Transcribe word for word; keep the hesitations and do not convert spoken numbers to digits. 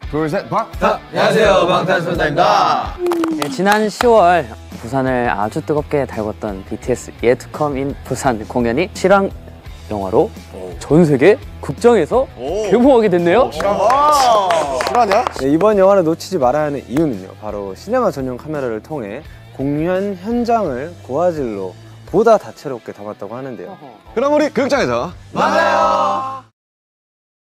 둘, 셋, 방탄! 안녕하세요, 방탄소년단입니다. 네, 지난 시월 부산을 아주 뜨겁게 달궜던 비티에스 Yet to Come in 부산 공연이 실황 영화로 전 세계 극장에서 개봉하게 됐네요. 실화냐? 네, 이번 영화를 놓치지 말아야 하는 이유는요, 바로 시네마 전용 카메라를 통해 공연 현장을 고화질로 보다 다채롭게 담았다고 하는데요. 그럼 우리 극장에서 만나요.